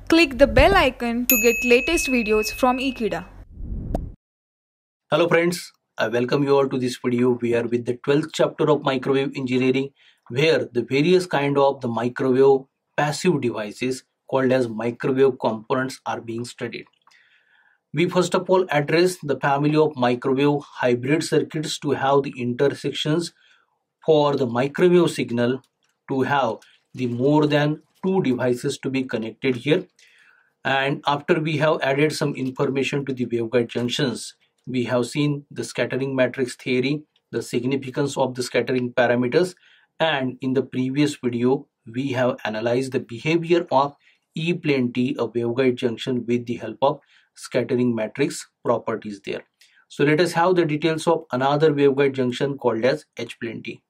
Click the bell icon to get latest videos from Ekeeda. Hello friends, I welcome you all to this video. We are with the 12th chapter of microwave engineering, where the various kind of the microwave passive devices called as microwave components are being studied. We first of all address the family of microwave hybrid circuits to have the intersections for the microwave signal to have the more than two devices to be connected here. And after we have added some information to the waveguide junctions, we have seen the scattering matrix theory, the significance of the scattering parameters, and in the previous video we have analyzed the behavior of E-plane T, a waveguide junction, with the help of scattering matrix properties there. So let us have the details of another waveguide junction called as H-plane T.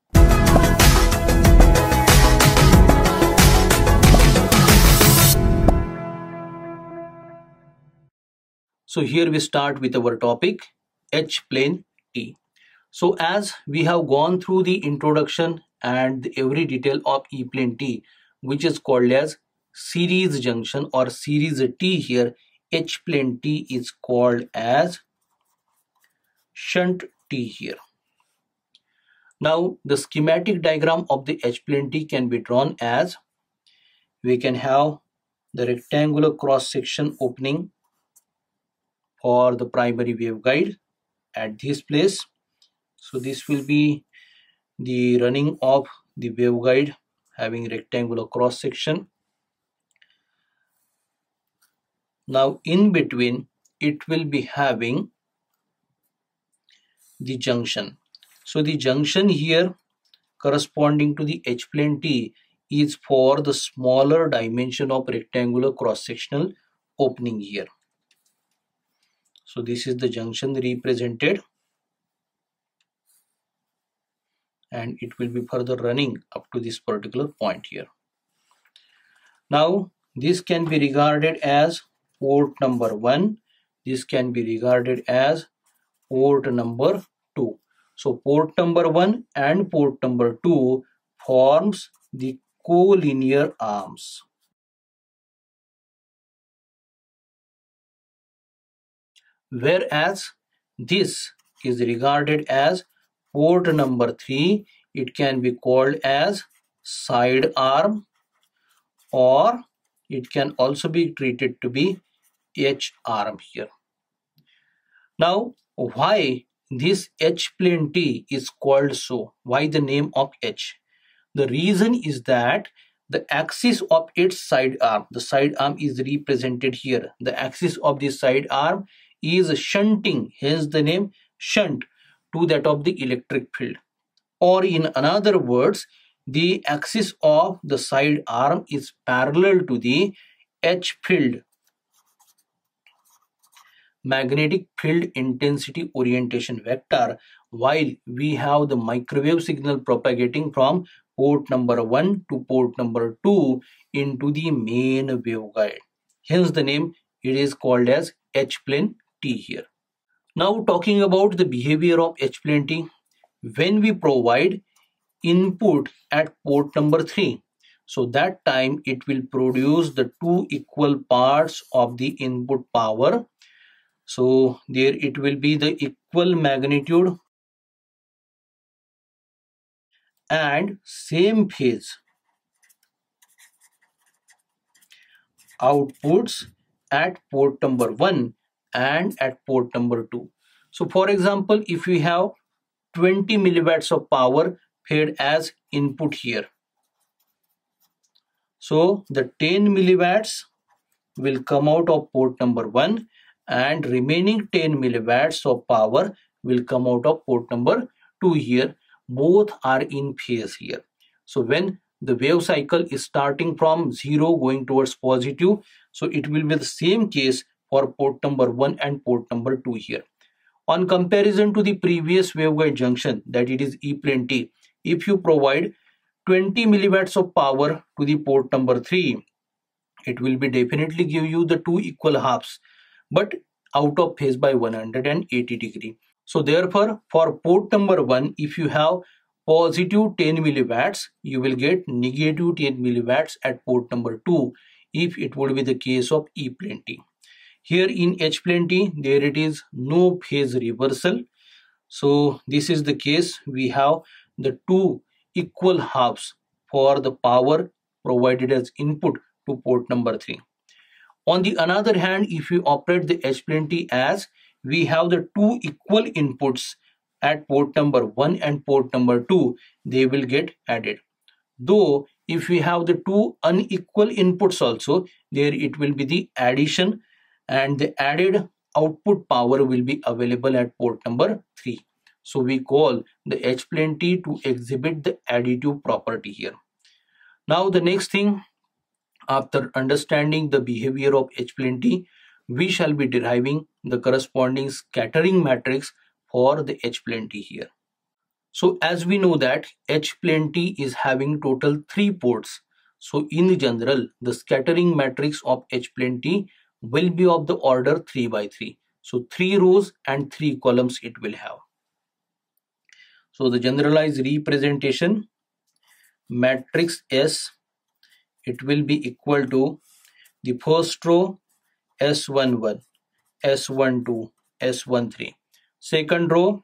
So here we start with our topic H-plane T. So as we have gone through the introduction and every detail of E-plane T, which is called as series junction or series T here, H-plane T is called as shunt T here. Now the schematic diagram of the H-plane T can be drawn as, we can have the rectangular cross section opening for the primary waveguide at this place. So this will be the running of the waveguide having rectangular cross section. Now in between it will be having the junction. So the junction here corresponding to the H-plane T is for the smaller dimension of rectangular cross sectional opening here. So this is the junction represented, and it will be further running up to this particular point here. Now this can be regarded as port number 1. This can be regarded as port number 2. So port number 1 and port number 2 forms the collinear arms. Whereas this is regarded as port number 3, it can be called as side arm, or it can also be treated to be H arm here. Now why this H-plane T is called so? Why the name of H? The reason is that the axis of its side arm, the side arm is represented here. The axis of the side arm is shunting, hence the name shunt, to that of the electric field. Or in other words, the axis of the side arm is parallel to the H field, magnetic field intensity orientation vector, while we have the microwave signal propagating from port number 1 to port number 2 into the main waveguide. Hence the name, it is called as H-plane T here. Now talking about the behavior of H-plane T, when we provide input at port number 3, so that time it will produce the two equal parts of the input power. So there it will be the equal magnitude and same phase outputs at port number 1 and at port number 2. So for example, if we have 20 milliwatts of power fed as input here, so the 10 milliwatts will come out of port number 1 and remaining 10 milliwatts of power will come out of port number 2 here. Both are in phase here. So when the wave cycle is starting from 0 going towards positive, so it will be the same case for port number 1 and port number 2 here. On comparison to the previous waveguide junction, that it is E-plane T, if you provide 20 milliwatts of power to the port number 3, it will be definitely give you the two equal halves, but out of phase by 180 degree. So therefore, for port number 1, if you have positive 10 milliwatts, you will get negative 10 milliwatts at port number 2. if it would be the case of E plenty. Here in H plenty, there it is no phase reversal. So this is the case. We have the two equal halves for the power provided as input to port number 3. On the another hand, if we operate the H plenty as we have the two equal inputs at port number 1 and port number 2, they will get added. Though if we have the two unequal inputs also, there it will be the addition, and the added output power will be available at port number 3. So we call the H plenty to exhibit the additive property here. Now the next thing, after understanding the behavior of H plenty, we shall be deriving the corresponding scattering matrix for the H plenty here. So as we know that H plenty is having total 3 ports. So in general, the scattering matrix of H plenty will be of the order 3 by 3. So 3 rows and 3 columns it will have. So the generalized representation matrix S, it will be equal to the first row S11, S12, S13. Second row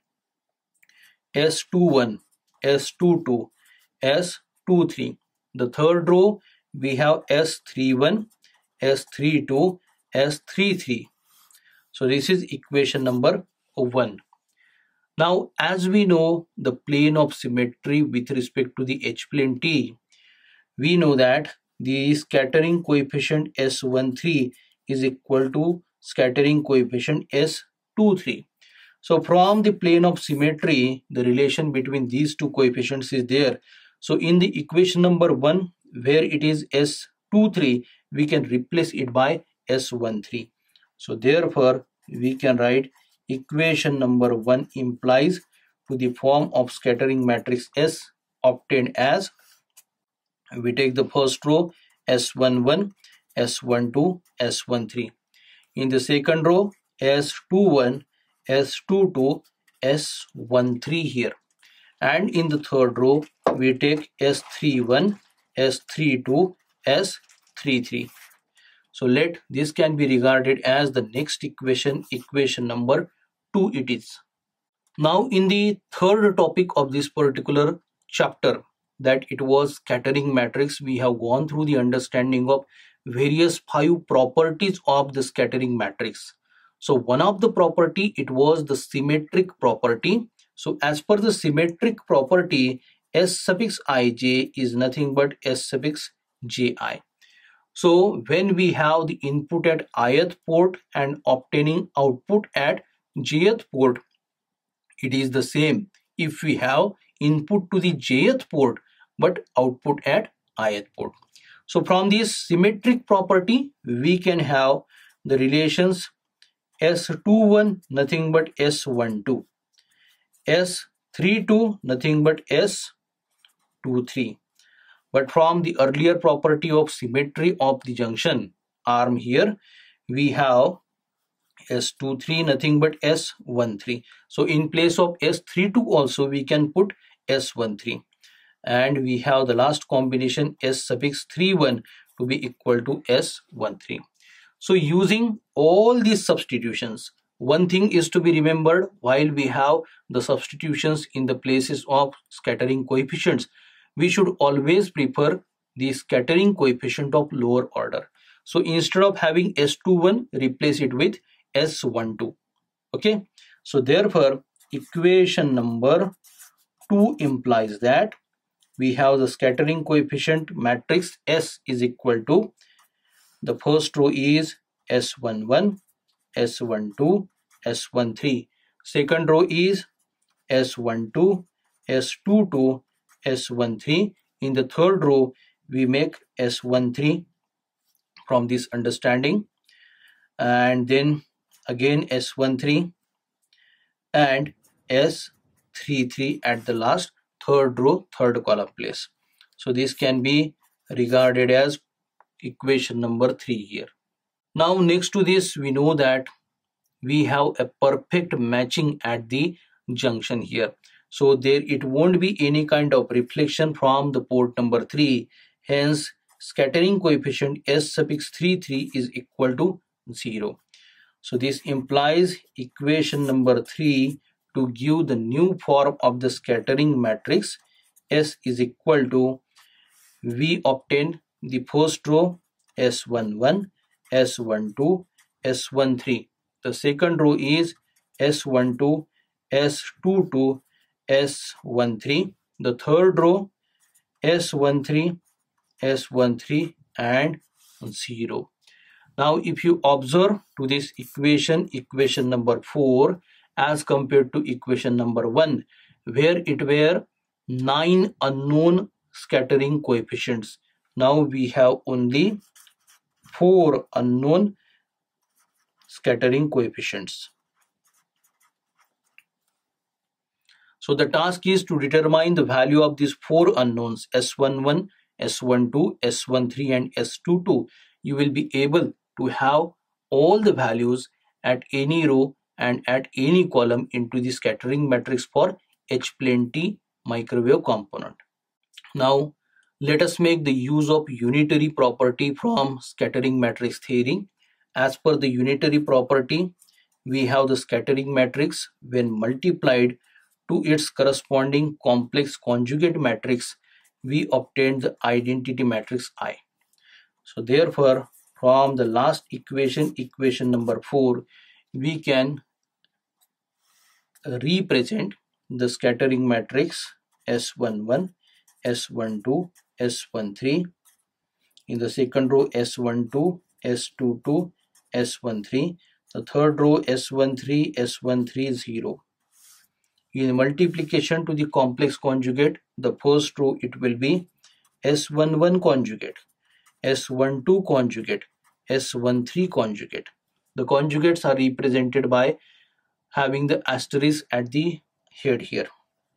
S21, S22, S23. The third row we have S31, S32, S33. So this is equation number 1. Now as we know the plane of symmetry with respect to the H plenty, we know that the scattering coefficient S13 is equal to scattering coefficient S23. So from the plane of symmetry, the relation between these two coefficients is there. So in the equation number 1, where it is S23, we can replace it by S13. So therefore, we can write equation number 1 implies to the form of scattering matrix S obtained as, we take the first row S11, S12, S13. In the second row S21, S22, S13 here, and in the third row we take S31, S32, S33. So let this can be regarded as the next equation, equation number 2 it is. Now in the third topic of this particular chapter, that it was scattering matrix, we have gone through the understanding of various 5 properties of the scattering matrix. So one of the property, it was the symmetric property. So as per the symmetric property, S suffix ij is nothing but S suffix ji. So when we have the input at ith port and obtaining output at jth port, it is the same if we have input to the jth port but output at ith port. So from this symmetric property, we can have the relations S21 nothing but S12, S32 nothing but S23. But from the earlier property of symmetry of the junction arm here, we have S23 nothing but S13. So in place of S32 also we can put S13. And we have the last combination S suffix 31 to be equal to S13. So using all these substitutions, one thing is to be remembered while we have the substitutions in the places of scattering coefficients, we should always prefer the scattering coefficient of lower order. So instead of having S21, replace it with S12. Okay. So therefore, equation number 2 implies that we have the scattering coefficient matrix S is equal to, the first row is S11, S12, S13. Second row is S12, S22, S13. In the third row, we make S13 from this understanding, and then again S13 and S33 at the last third row, third column place. So this can be regarded as equation number 3 here. Now next to this, we know that we have a perfect matching at the junction here. So there it won't be any kind of reflection from the port number 3. Hence scattering coefficient S suffix 3 is equal to 0. So this implies equation number 3 to give the new form of the scattering matrix S is equal to, we obtain the first row S11, S12, S13. The second row is S12, S22, S13. The third row S13, S13 and 0. Now if you observe to this equation, equation number 4 as compared to equation number 1, where it were 9 unknown scattering coefficients. Now we have only 4 unknown scattering coefficients. So the task is to determine the value of these 4 unknowns S11, S12, S13 and S22. You will be able to have all the values at any row and at any column into the scattering matrix for H-plane T microwave component. Now let us make the use of unitary property from scattering matrix theory. As per the unitary property, we have the scattering matrix when multiplied to its corresponding complex conjugate matrix, we obtain the identity matrix I. So therefore, from the last equation, equation number 4, we can represent the scattering matrix S11, S12, S13. In the second row S12, S22, S13. The third row S13, S13, 0. In multiplication to the complex conjugate, the first row it will be S11 conjugate, S12 conjugate, S13 conjugate. The conjugates are represented by having the asterisk at the head here.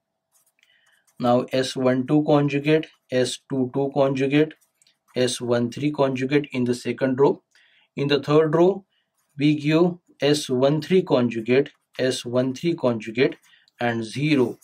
Now S12 conjugate, S22 conjugate, S13 conjugate in the second row. In the third row, we give S13 conjugate, S13 conjugate and 0.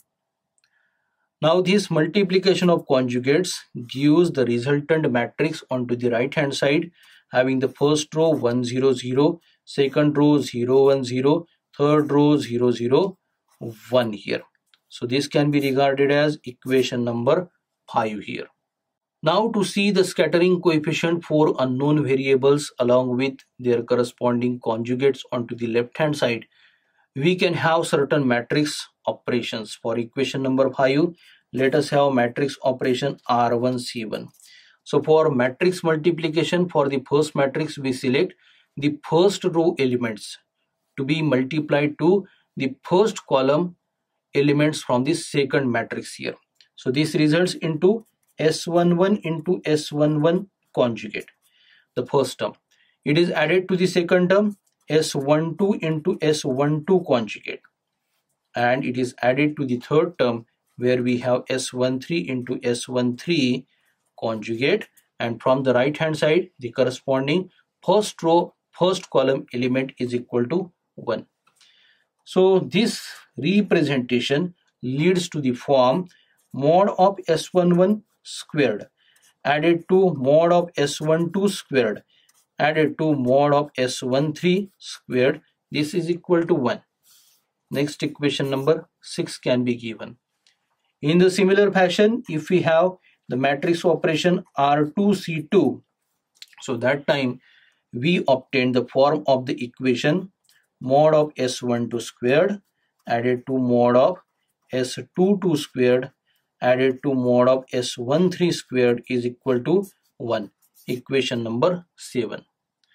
Now this multiplication of conjugates gives the resultant matrix onto the right hand side, having the first row 1 0 0, second row 0 1 0, third row 0 0 1 here. So this can be regarded as equation number 5 here. Now to see the scattering coefficient for unknown variables along with their corresponding conjugates onto the left hand side, we can have certain matrix operations. For equation number 5, let us have matrix operation R1 C1. So for matrix multiplication, for the first matrix we select the first row elements to be multiplied to the first column elements from the second matrix here. So this results into S11 into S11 conjugate, the first term. It is added to the second term S12 into S12 conjugate, and it is added to the third term where we have S13 into S13 conjugate, and from the right hand side the corresponding first row first column element is equal to 1. So this representation leads to the form mod of S11 squared added to mod of S12 squared added to mod of S13 squared. This is equal to 1. Next equation number 6 can be given. In the similar fashion, if we have the matrix operation R2C2, so that time we obtain the form of the equation mod of S12 squared added to mod of S22 squared added to mod of S13 squared is equal to 1. Equation number 7.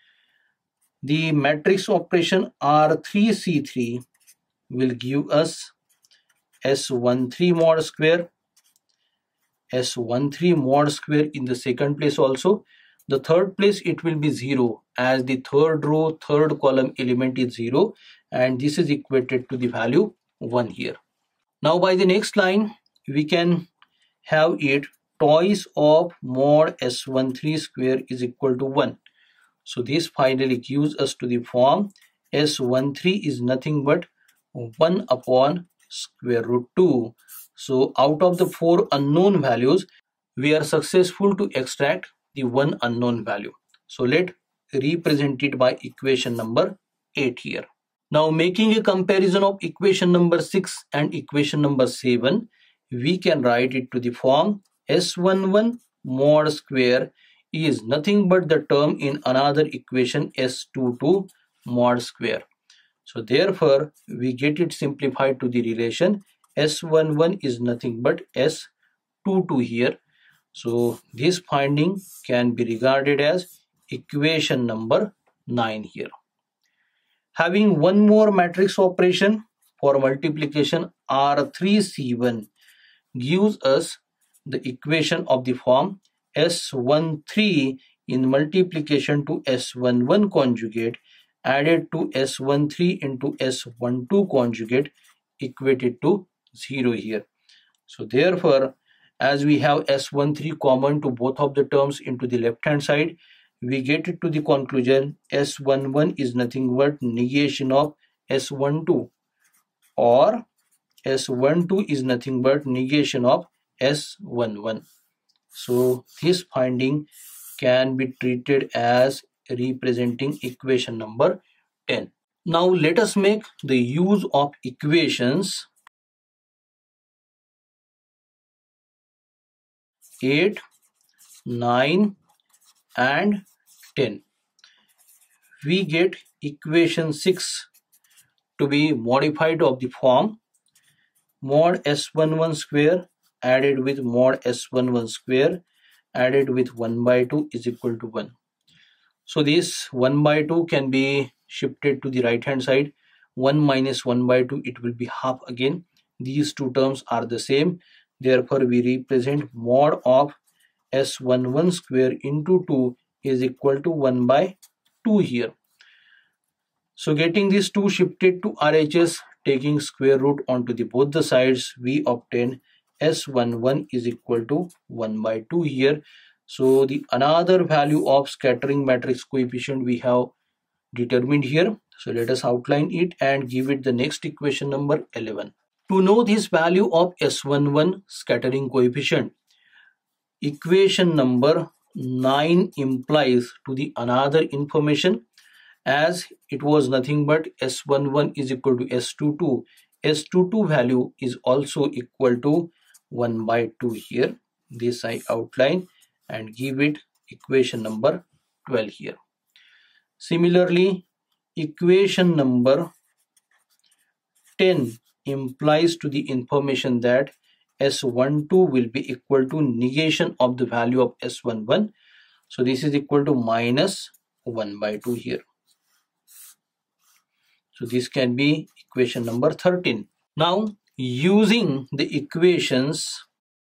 The matrix operation R3C3 will give us S13 mod square, S13 mod square in the second place also. The third place it will be 0 as the third row third column element is 0, and this is equated to the value 1 here. Now by the next line we can have it twice of mod S13 square is equal to 1. So this finally gives us to the form S13 is nothing but 1 upon square root 2. So out of the 4 unknown values, we are successful to extract the one unknown value. So let represent it by equation number 8 here. Now making a comparison of equation number 6 and equation number 7, we can write it to the form S11 mod square is nothing but the term in another equation S22 mod square. So therefore we get it simplified to the relation S11 is nothing but S22 here. So this finding can be regarded as equation number 9 here. Having one more matrix operation for multiplication, R3C1 gives us the equation of the form S13 in multiplication to S11 conjugate added to S13 into S12 conjugate equated to 0 here. So therefore, as we have S13 common to both of the terms into the left hand side, we get it to the conclusion S11 is nothing but negation of S12, or S12 is nothing but negation of S11. So this finding can be treated as representing equation number 10. Now let us make the use of equations 8, 9 and 10. We get equation 6 to be modified of the form mod S11 square added with mod S11 square added with 1 by 2 is equal to 1. So this 1 by 2 can be shifted to the right hand side. 1 minus 1 by 2, it will be half again. These two terms are the same. Therefore we represent mod of S11 square into 2 is equal to 1 by 2 here. So getting these two shifted to RHS, taking square root onto the both the sides, we obtain S11 is equal to 1 by 2 here. So the another value of scattering matrix coefficient we have determined here. So let us outline it and give it the next equation number 11. To know this value of S11 scattering coefficient, equation number 9 implies to the another information, as it was nothing but S11 is equal to S22. S22 value is also equal to 1 by 2 here. This I outline and give it equation number 12 here. Similarly, equation number 10 implies to the information that S12 will be equal to negation of the value of S11. So this is equal to minus 1 by 2 here. So this can be equation number 13. Now using the equations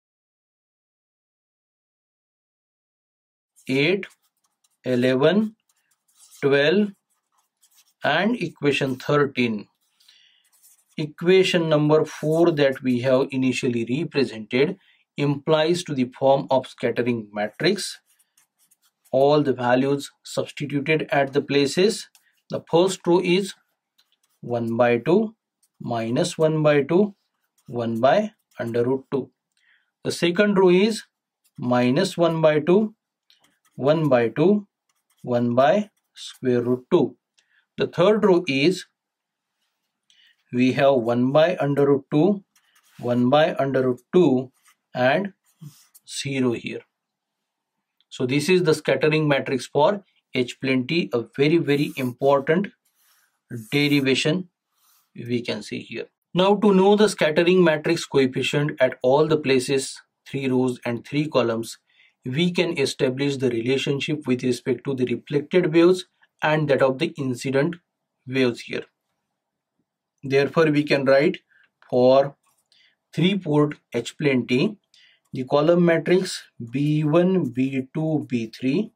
8, 11, 12 and equation 13. Equation number 4 that we have initially represented implies to the form of scattering matrix. All the values substituted at the places. The first row is 1 by 2 minus 1 by 2, 1 by under root 2. The second row is minus 1 by 2, 1 by 2, 1 by square root 2. The third row is we have 1 by under root 2, 1 by under root 2 and 0 here. So this is the scattering matrix for H plenty, a very important derivation we can see here. Now to know the scattering matrix coefficient at all the places, 3 rows and 3 columns, we can establish the relationship with respect to the reflected waves and that of the incident waves here. Therefore we can write for 3-port H plenty, the column matrix B1, B2, B3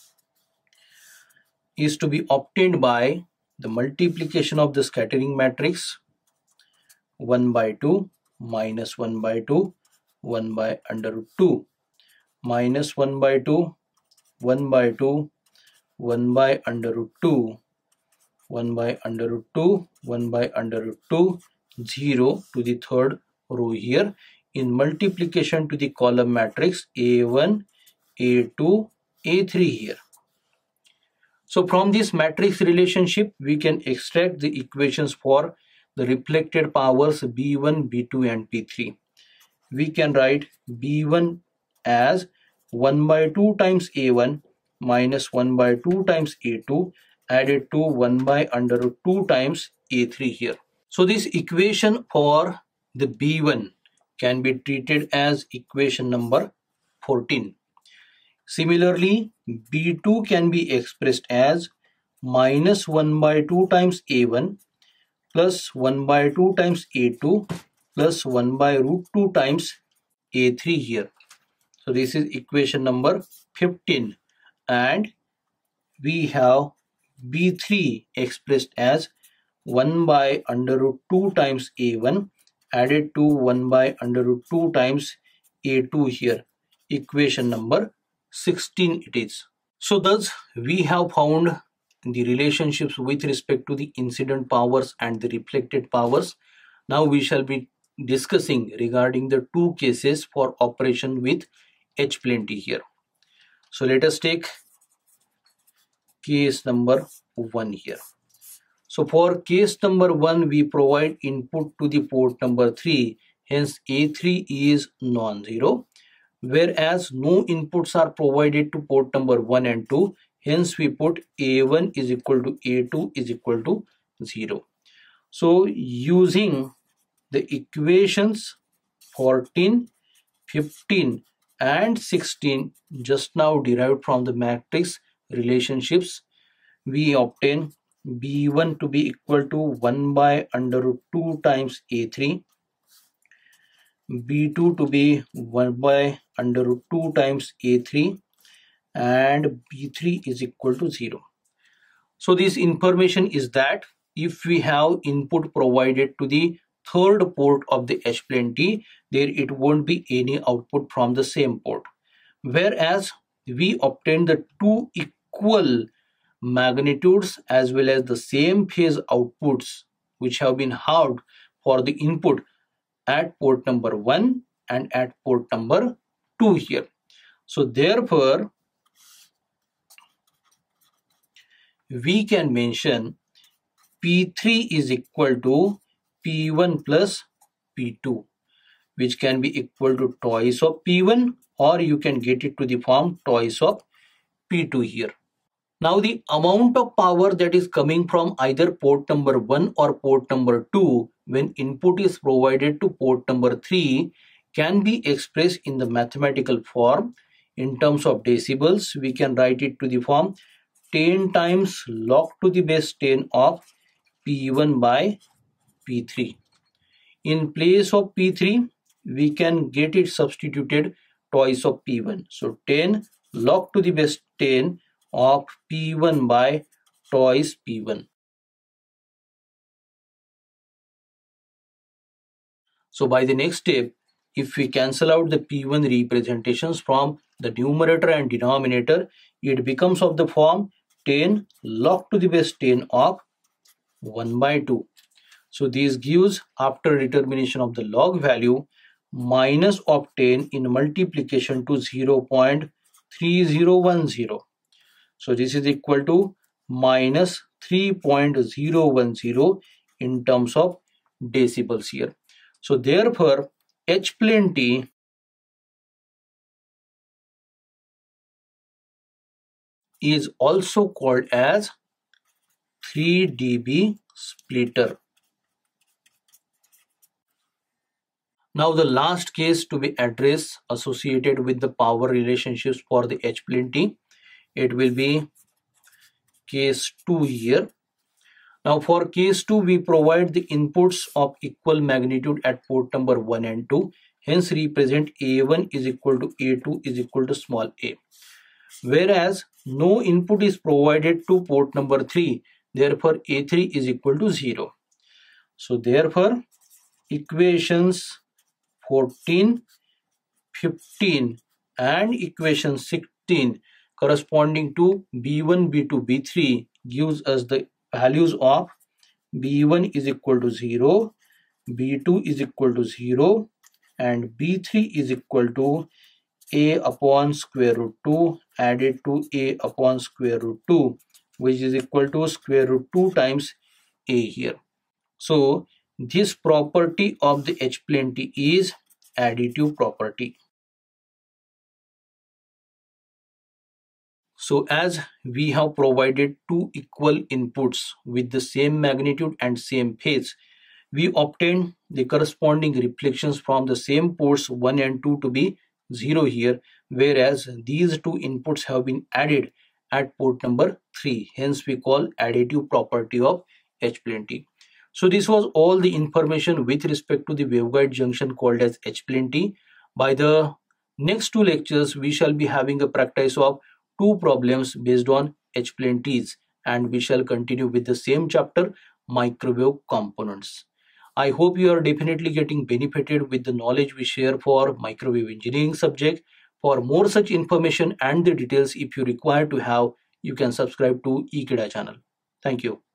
is to be obtained by the multiplication of the scattering matrix 1 by 2 minus 1 by 2, 1 by under root 2 minus 1 by 2, 1 by 2, 1 by under root 2, 1 by under root 2, 1 by under root 2, 0 to the third row here in multiplication to the column matrix A1, A2, A3 here. So from this matrix relationship, we can extract the equations for the reflected powers B1, B2 and B3. We can write B1 as 1 by 2 times A1 minus 1 by 2 times A2 added to 1 by under root 2 times A3 here. So this equation for the B1 can be treated as equation number 14. Similarly, B2 can be expressed as minus 1 by 2 times A1 plus 1 by 2 times A2 plus 1 by root 2 times A3 here. So this is equation number 15, and we have B3 expressed as 1 by under root 2 times A1 added to 1 by under root 2 times A2 here. Equation number 16 it is. So thus we have found the relationships with respect to the incident powers and the reflected powers. Now we shall be discussing regarding the two cases for operation with H plenty here. So let us take case number 1 here. So for case number 1, we provide input to the port number 3, hence A3 is non-zero, whereas no inputs are provided to port number 1 and 2, hence we put A1 is equal to A2 is equal to 0. So using the equations 14, 15 and 16 just now derived from the matrix relationships, we obtain B1 to be equal to 1 by under root 2 times A3, B2 to be 1 by under root 2 times A3, and B3 is equal to 0. So this information is that if we have input provided to the third port of the H plenty, there it won't be any output from the same port. Whereas we obtain the two equal magnitudes as well as the same phase outputs which have been halved for the input at port number 1 and at port number 2 here. So therefore we can mention P3 is equal to P1 plus P2, which can be equal to twice of P1, or you can get it to the form twice of P2 here. Now the amount of power that is coming from either port number 1 or port number 2 when input is provided to port number 3 can be expressed in the mathematical form. In terms of decibels, we can write it to the form 10 times log to the base 10 of P1 by P3. In place of P3, we can get it substituted twice of P1. So 10 log to the base 10 of P1 by twice P1. So by the next step, if we cancel out the P1 representations from the numerator and denominator, it becomes of the form 10 log to the base 10 of 1 by 2. So this gives, after determination of the log value, minus of 10 in multiplication to 0.3010. So this is equal to minus 3.010 in terms of decibels here. So therefore H plenty is also called as 3 dB splitter. Now the last case to be addressed associated with the power relationships for the H plenty, it will be case 2 here. Now for case 2, we provide the inputs of equal magnitude at port number 1 and 2, hence represent A1 is equal to A2 is equal to small a. Whereas no input is provided to port number 3, therefore A3 is equal to 0. So therefore equations 14, 15 and equation 16 corresponding to B1, B2, B3 gives us the values of B1 is equal to 0, B2 is equal to 0 and B3 is equal to a upon square root 2 added to a upon square root 2, which is equal to square root 2 times a here. So this property of the H plenty is additive property. So as we have provided two equal inputs with the same magnitude and same phase, we obtain the corresponding reflections from the same ports 1 and 2 to be 0 here, whereas these two inputs have been added at port number 3. Hence we call additive property of H plenty. So this was all the information with respect to the waveguide junction called as H plenty. By the next two lectures, we shall be having a practice of two problems based on H plenties, and we shall continue with the same chapter, microwave components. I hope you are definitely getting benefited with the knowledge we share for microwave engineering subject. For more such information and the details, if you require to have, you can subscribe to Ekeeda channel. Thank you.